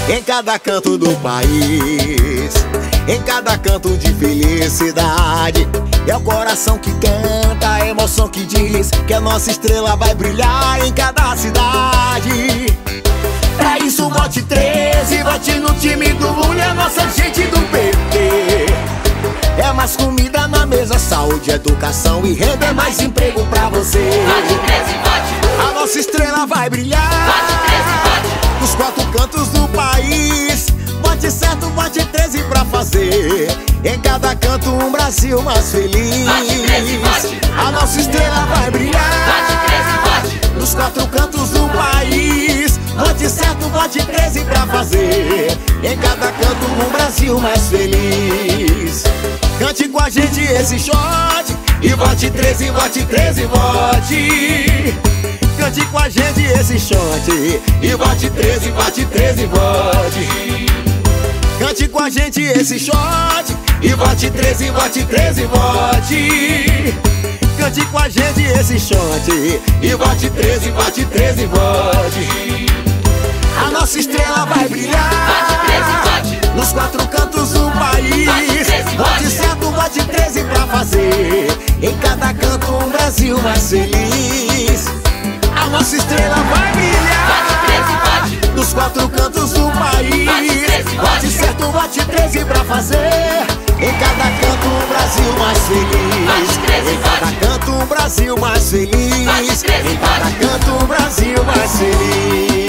em cada canto do país, em cada canto de felicidade. É o coração que canta, a emoção que diz que a nossa estrela vai brilhar em cada cidade. Pra isso vote 13, vote no time do Lula e a nossa gente do PT. É mais comida na mesa, saúde, educação e renda, é mais emprego pra você. Vote 13, vote. A nossa estrela vai brilhar. Vote 13, vote. Nos 4 cantos do país. Vote certo, vote 13 pra fazer em cada canto um Brasil mais feliz. Vote 13, vote. A nossa estrela vai brilhar. Vote 13, vote. Nos 4 cantos do país. Vote certo, vote 13 pra fazer em cada canto um Brasil mais feliz. Cante com a gente esse shot e vote 13, vote 13, vote. Cante com a gente esse shot e vote 13, vote 13, vote. Cante com a gente esse shot e vote 13, vote 13, vote. Cante com a gente esse shot e vote 13, vote 13, vote. A nossa estrela vai brilhar. Vote 13, vote. Nos 4 cantos do país. Vote certo, vote 13 pra fazer em cada canto um Brasil mais feliz. A nossa estrela vai brilhar. Vote 13, vote. Nos 4 cantos do país. Vote certo, vote 13 pra fazer em cada canto um Brasil mais feliz. Em cada canto um Brasil mais feliz. Em cada canto um Brasil mais feliz.